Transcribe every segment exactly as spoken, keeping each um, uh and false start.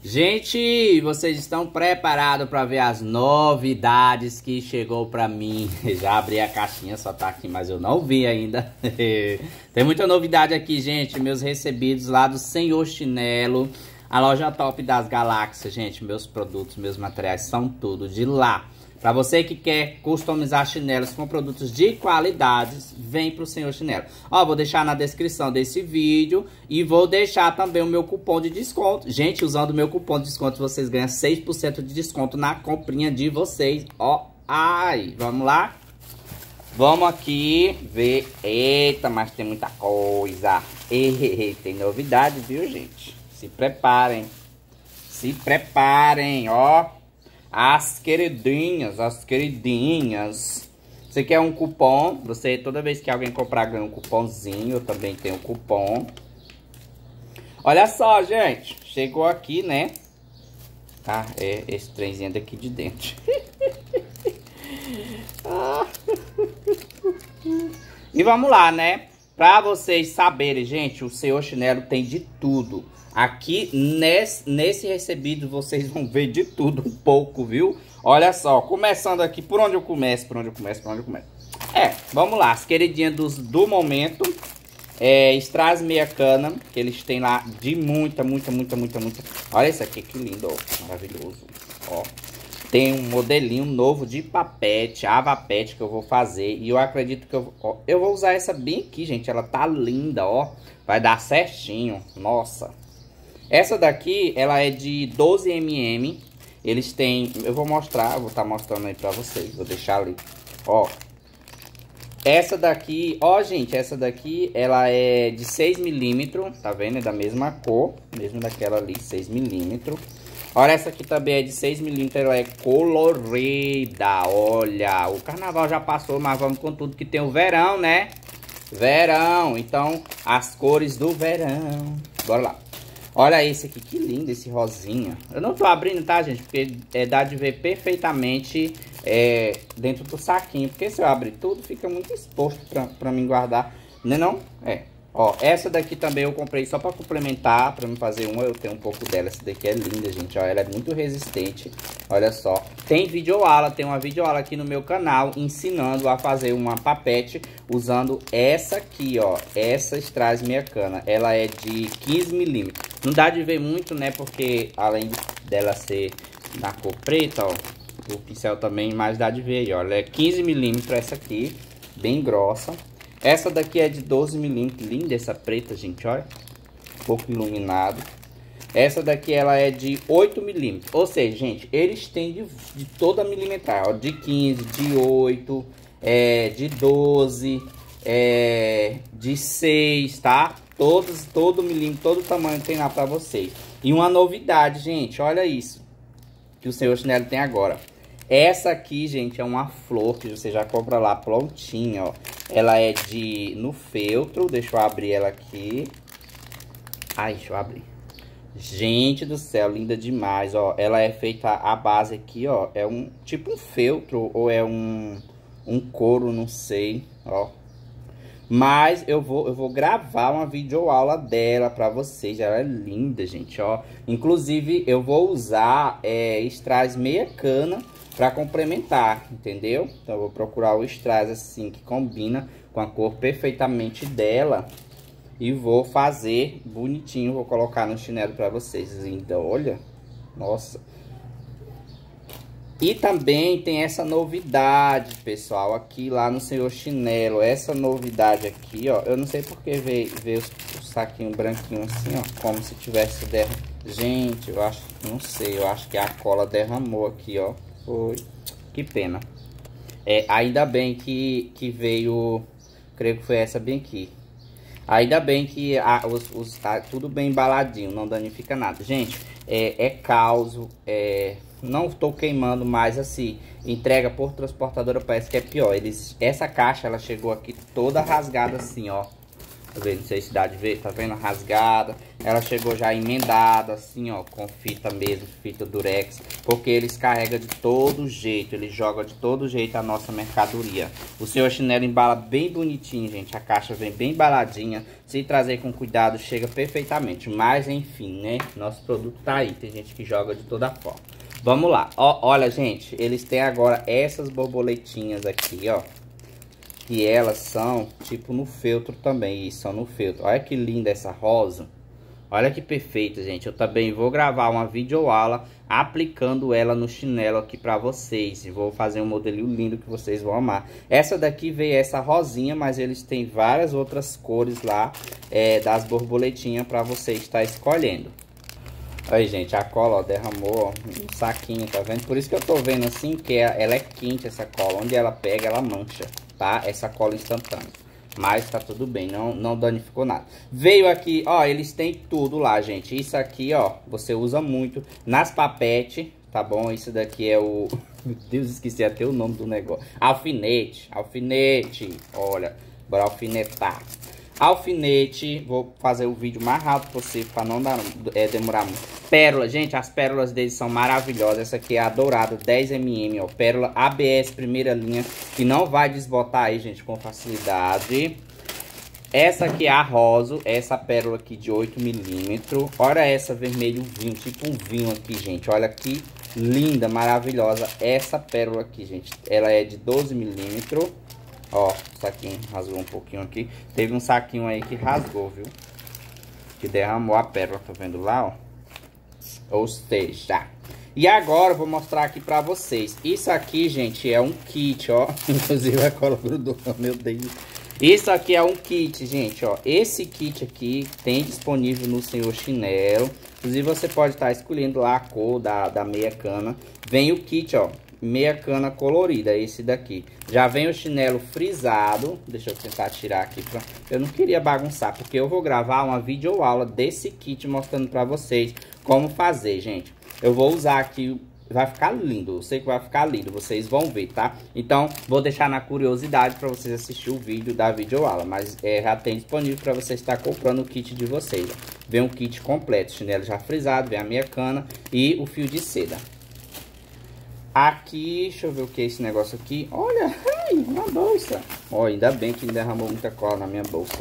Gente, vocês estão preparados para ver as novidades que chegou para mim? Já abri a caixinha, só tá aqui, mas eu não vi ainda. Tem muita novidade aqui, gente. Meus recebidos lá do Senhor Chinelo, a loja top das galáxias, gente. Meus produtos, meus materiais são tudo de lá. Para você que quer customizar chinelos com produtos de qualidade, vem pro Senhor Chinelo. Ó, vou deixar na descrição desse vídeo e vou deixar também o meu cupom de desconto. Gente, usando o meu cupom de desconto, vocês ganham seis por cento de desconto na comprinha de vocês. Ó, ai, vamos lá? Vamos aqui ver. Eita, mas tem muita coisa. E, tem novidade, viu, gente? Se preparem. Se preparem, ó. As queridinhas, as queridinhas. Você quer um cupom? Você, toda vez que alguém comprar, ganha um cupomzinho. Eu também tenho um cupom. Olha só, gente. Chegou aqui, né? Tá, é esse trenzinho daqui de dentro. E vamos lá, né? Pra vocês saberem, gente, o Senhor Chinelo tem de tudo. Aqui, nesse, nesse recebido, vocês vão ver de tudo um pouco, viu? Olha só, começando aqui, por onde eu começo, por onde eu começo, por onde eu começo. É, vamos lá, as queridinhas dos, do momento. É, Strass meia cana, que eles têm lá de muita, muita, muita, muita, muita. Olha isso aqui, que lindo, ó, maravilhoso, ó. Tem um modelinho novo de papete, avapete, que eu vou fazer. E eu acredito que eu, ó, eu vou usar essa bem aqui, gente, ela tá linda, ó. Vai dar certinho, nossa. Essa daqui, ela é de doze milímetros. Eles têm... Eu vou mostrar, vou estar mostrando aí pra vocês. Vou deixar ali. Ó. Essa daqui... Ó, gente, essa daqui, ela é de seis milímetros. Tá vendo? É da mesma cor. Mesmo daquela ali, seis milímetros. Olha, essa aqui também é de seis milímetros. Ela é colorida. Olha, o carnaval já passou, mas vamos com tudo que tem o verão, né? Verão. Então, as cores do verão. Bora lá. Olha esse aqui, que lindo esse rosinha. Eu não tô abrindo, tá, gente? Porque é, dá de ver perfeitamente é, dentro do saquinho. Porque se eu abrir tudo, fica muito exposto pra, pra mim guardar. Não é não? É. Ó, essa daqui também eu comprei só pra complementar, pra me fazer uma. Eu tenho um pouco dela. Essa daqui é linda, gente. Ó, ela é muito resistente. Olha só. Tem videoaula, tem uma videoaula aqui no meu canal ensinando a fazer uma papete usando essa aqui, ó. Essa Strass meia cana. Ela é de quinze milímetros. Não dá de ver muito, né? Porque além dela ser na cor preta, ó, o pincel também, mas dá de ver aí, ó. Ela é quinze milímetros essa aqui, bem grossa. Essa daqui é de doze milímetros, linda essa preta, gente, olha. Um pouco iluminado. Essa daqui, ela é de oito milímetros. Ou seja, gente, eles têm de, de toda a milimetrar, ó. De quinze, de oito, é, de doze, é, de seis, tá? Todos, todo milímetro, todo tamanho tem lá pra vocês. E uma novidade, gente, olha isso. Que o Senhor Chinelo tem agora. Essa aqui, gente, é uma flor que você já compra lá prontinha, ó. Ela é de no feltro. Deixa eu abrir ela aqui. Ai, deixa eu abrir. Gente do céu, linda demais, ó. Ela é feita a base aqui, ó. É um tipo um feltro ou é um um couro, não sei, ó. Mas eu vou eu vou gravar uma videoaula dela pra vocês. Ela é linda, gente, ó. Inclusive, eu vou usar é, Strass meia cana para complementar, entendeu? Então eu vou procurar o Strass assim que combina com a cor perfeitamente dela e vou fazer bonitinho, vou colocar no chinelo para vocês. Então, olha, nossa. E também tem essa novidade, pessoal, aqui lá no Senhor Chinelo. Essa novidade aqui, ó, eu não sei porque veio, veio o saquinho branquinho assim, ó, como se tivesse derram. Gente, eu acho, não sei, eu acho que a cola derramou aqui, ó. Foi. Que pena. É, ainda bem que, que veio, creio que foi essa bem aqui. Ainda bem que a, os, os, tá tudo bem embaladinho, não danifica nada. Gente, é, é causo, é, não tô queimando mais assim. Entrega por transportadora parece que é pior. Eles, essa caixa, ela chegou aqui toda rasgada assim, ó. Tá vendo? Não sei se dá de ver, tá vendo? Rasgada. Ela chegou já emendada, assim, ó, com fita mesmo, fita durex. Porque eles carregam de todo jeito, eles jogam de todo jeito a nossa mercadoria. O Senhor Chinelo embala bem bonitinho, gente. A caixa vem bem embaladinha. Se trazer com cuidado, chega perfeitamente. Mas, enfim, né? Nosso produto tá aí. Tem gente que joga de toda forma. Vamos lá. Ó, olha, gente, eles têm agora essas borboletinhas aqui, ó. Que elas são, tipo, no feltro também. Isso, são no feltro. Olha que linda essa rosa. Olha que perfeito, gente. Eu também vou gravar uma videoaula aplicando ela no chinelo aqui pra vocês. E vou fazer um modelinho lindo que vocês vão amar. Essa daqui veio essa rosinha, mas eles têm várias outras cores lá é, das borboletinhas pra você estar escolhendo. Aí, gente, a cola, ó, derramou, ó, um saquinho, tá vendo? Por isso que eu tô vendo assim, que ela é quente, essa cola. Onde ela pega, ela mancha, tá? Essa cola instantânea. Mas tá tudo bem, não, não danificou nada. Veio aqui, ó, eles têm tudo lá, gente. Isso aqui, ó, você usa muito nas papetes, tá bom? Isso daqui é o... Meu Deus, esqueci até o nome do negócio. Alfinete, alfinete. Olha, bora alfinetar. Alfinete, vou fazer o vídeo mais rápido possível para não dar, é, demorar muito. Pérola, gente, as pérolas deles são maravilhosas. Essa aqui é a dourada, dez milímetros, ó. Pérola A B S primeira linha, que não vai desbotar aí, gente, com facilidade. Essa aqui é a rosa, essa pérola aqui de oito milímetros. Olha essa vermelho vinho, tipo um vinho aqui, gente. Olha que linda, maravilhosa essa pérola aqui, gente. Ela é de doze milímetros. Ó, o saquinho rasgou um pouquinho aqui. Teve um saquinho aí que rasgou, viu? Que derramou a pérola, tá vendo lá, ó? Ou seja... E agora eu vou mostrar aqui pra vocês. Isso aqui, gente, é um kit, ó. Inclusive a cola grudou, meu Deus. Isso aqui é um kit, gente, ó. Esse kit aqui tem disponível no Senhor Chinelo. Inclusive você pode estar escolhendo lá a cor da, da meia cana. Vem o kit, ó. Meia cana colorida, esse daqui. Já vem o chinelo frisado. Deixa eu tentar tirar aqui. Pra... Eu não queria bagunçar, porque eu vou gravar uma videoaula desse kit mostrando pra vocês como fazer, gente. Eu vou usar aqui, vai ficar lindo. Eu sei que vai ficar lindo, vocês vão ver, tá? Então, vou deixar na curiosidade pra vocês assistir o vídeo da videoaula. Mas é, já tem disponível pra você estar comprando o kit de vocês, ó. Vem um kit completo, chinelo já frisado, vem a meia cana e o fio de seda. Aqui, deixa eu ver o que é esse negócio aqui. Olha, ai, uma bolsa. Ó, ainda bem que derramou muita cola na minha bolsa.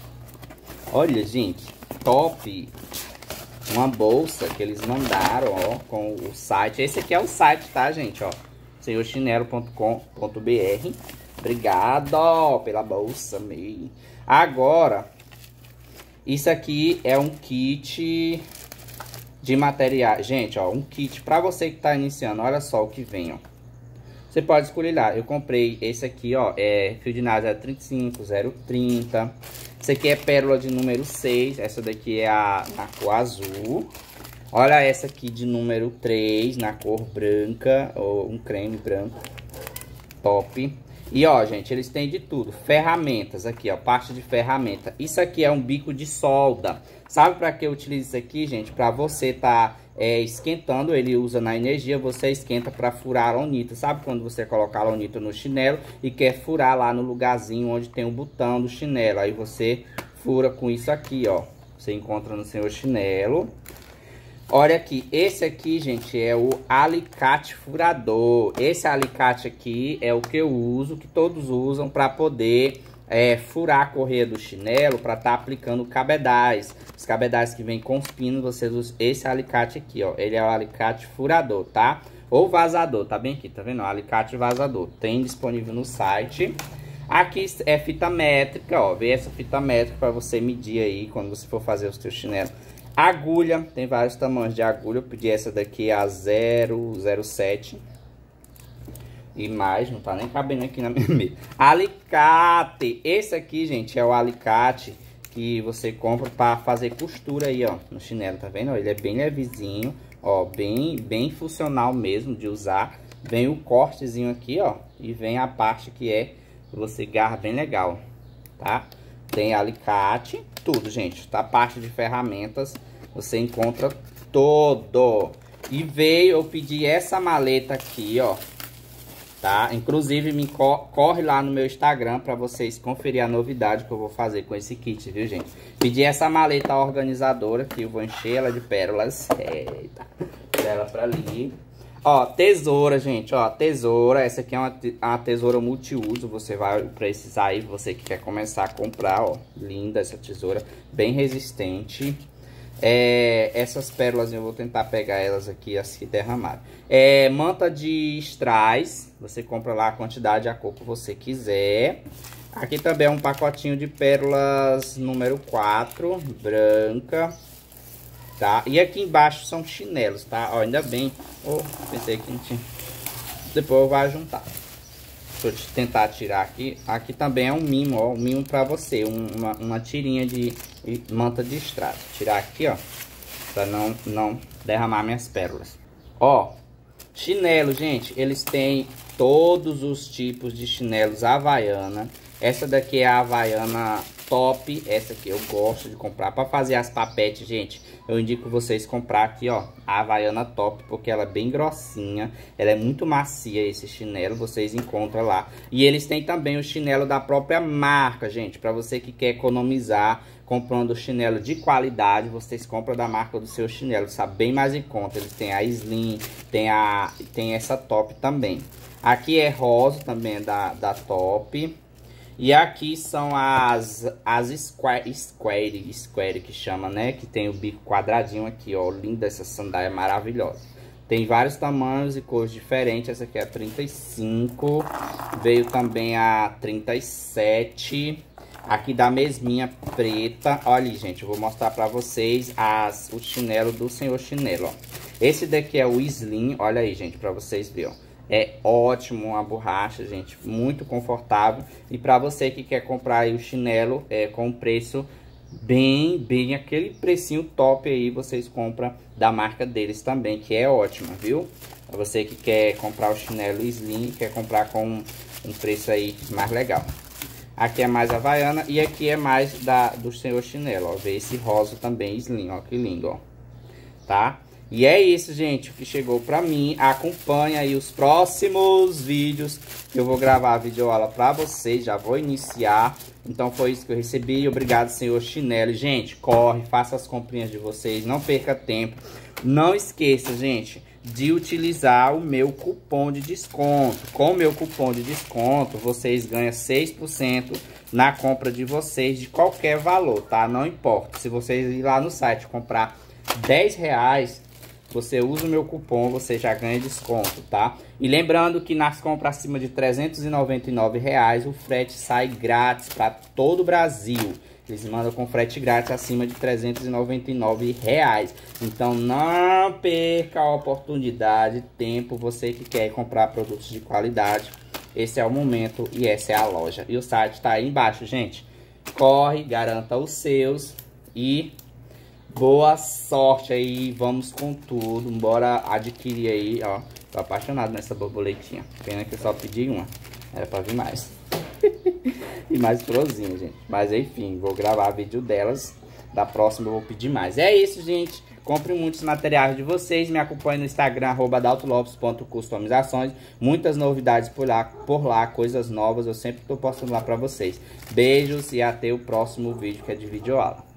Olha, gente, top. Uma bolsa que eles mandaram, ó, com o site. Esse aqui é o site, tá, gente, ó. senhor chinelo ponto com ponto br. Obrigado ó, pela bolsa, meio. Agora, isso aqui é um kit... de material, gente, ó, um kit pra você que tá iniciando. Olha só o que vem, ó. Você pode escolher lá. Eu comprei esse aqui, ó, é fio de nylon zero trinta e cinco, zero trinta. Esse aqui é pérola de número seis. Essa daqui é a na cor azul. Olha essa aqui de número três, na cor branca, ou um creme branco. Top. E ó, gente, eles têm de tudo. Ferramentas aqui, ó, parte de ferramenta. Isso aqui é um bico de solda. Sabe para que eu utilizo isso aqui, gente? Para você tá é, esquentando, ele usa na energia, você esquenta para furar a lonita. Sabe quando você coloca a lonita no chinelo e quer furar lá no lugarzinho onde tem o botão do chinelo? Aí você fura com isso aqui, ó. Você encontra no Senhor Chinelo. Olha aqui, esse aqui, gente, é o alicate furador. Esse alicate aqui é o que eu uso, que todos usam para poder é, furar a correia do chinelo, para estar tá aplicando cabedais. Os cabedais que vêm com os pinos, vocês usam esse alicate aqui, ó. Ele é o alicate furador, tá? Ou vazador, tá bem aqui, tá vendo? Alicate vazador. Tem disponível no site. Aqui é fita métrica, ó. Vê essa fita métrica para você medir aí quando você for fazer os seus chinelos. Agulha, tem vários tamanhos de agulha. Eu pedi essa daqui a zero zero sete. E mais, não tá nem cabendo aqui na minha mesa. Alicate. Esse aqui, gente, é o alicate que você compra para fazer costura aí, ó, no chinelo, tá vendo? Ele é bem levezinho, ó, bem, bem funcional mesmo de usar. Vem o cortezinho aqui, ó, e vem a parte que é você garra bem legal, tá? Tem alicate, tudo, gente. A parte de ferramentas você encontra todo. E veio, eu pedi essa maleta aqui, ó. tá? Inclusive, me co corre lá no meu Instagram para vocês conferir a novidade que eu vou fazer com esse kit, viu, gente? Pedi essa maleta organizadora, que eu vou encher ela de pérolas. Eita, ela pra ali. Ó, tesoura, gente, ó, tesoura. Essa aqui é uma, te uma tesoura multiuso. Você vai precisar aí, você que quer começar a comprar, ó. Linda essa tesoura, bem resistente. É, essas pérolas eu vou tentar pegar elas aqui, as que derramaram. É, manta de strass, você compra lá a quantidade, a cor que você quiser. Aqui também é um pacotinho de pérolas número quatro, branca, tá? E aqui embaixo são chinelos, tá? Ó, ainda bem, oh, pensei que não tinha. Depois eu vou juntar. Deixa eu tentar tirar aqui. Aqui também é um mimo, ó. Um mimo pra você. Um, uma, uma tirinha de, de manta de strass. Tirar aqui, ó. Pra não, não derramar minhas pérolas. Ó. Chinelo, gente. Eles têm todos os tipos de chinelos Havaiana. Essa daqui é a Havaiana top. Essa aqui eu gosto de comprar. Pra fazer as papetes, gente, eu indico vocês comprar aqui, ó, a Havaiana top, porque ela é bem grossinha. Ela é muito macia, esse chinelo. Vocês encontram lá. E eles têm também o chinelo da própria marca, gente. Pra você que quer economizar comprando chinelo de qualidade, vocês compram da marca do seu chinelo. Sabe, bem mais em conta. Eles têm a Slim, tem, a, tem essa top também. Aqui é rosa também, da, da top. E aqui são as, as square, square, square que chama, né? Que tem o bico quadradinho aqui, ó. Linda essa sandália, maravilhosa. Tem vários tamanhos e cores diferentes. Essa aqui é a trinta e cinco. Veio também a trinta e sete. Aqui da mesminha preta. Olha aí, gente, eu vou mostrar pra vocês as, o chinelo do Senhor Chinelo, ó. Esse daqui é o Slim. Olha aí, gente, pra vocês verem, ó. É ótimo, uma borracha, gente, muito confortável. E para você que quer comprar aí o chinelo é, com preço bem, bem, aquele precinho top aí, vocês compram da marca deles também, que é ótima, viu? Para você que quer comprar o chinelo Slim, quer comprar com um, um preço aí mais legal. Aqui é mais Havaiana e aqui é mais da, do Senhor Chinelo, ó. Vê esse rosa também Slim, ó, que lindo, ó. Tá? E é isso, gente, o que chegou pra mim. Acompanha aí os próximos vídeos que eu vou gravar a videoaula pra vocês. Já vou iniciar. Então foi isso que eu recebi. Obrigado, Senhor Chinelo. Gente, corre, faça as comprinhas de vocês. Não perca tempo. Não esqueça, gente, de utilizar o meu cupom de desconto. Com o meu cupom de desconto, vocês ganham seis por cento na compra de vocês de qualquer valor, tá? Não importa. Se vocês ir lá no site comprar dez reais... você usa o meu cupom, você já ganha desconto, tá? E lembrando que nas compras acima de trezentos e noventa e nove reais, o frete sai grátis para todo o Brasil. Eles mandam com frete grátis acima de trezentos e noventa e nove reais. Então não perca a oportunidade, tempo, você que quer comprar produtos de qualidade. Esse é o momento e essa é a loja. E o site tá aí embaixo, gente. Corre, garanta os seus e... boa sorte aí, vamos com tudo, bora adquirir aí, ó. Tô apaixonado nessa borboletinha. Pena que eu só pedi uma, era pra vir mais. E mais florzinha, gente. Mas enfim, vou gravar vídeo delas. Da próxima eu vou pedir mais. É isso, gente. Compre muitos materiais de vocês. Me acompanhe no Instagram, arroba adalto lopes ponto customizações. Muitas novidades por lá, por lá, coisas novas. Eu sempre tô postando lá pra vocês. Beijos e até o próximo vídeo, que é de videoaula.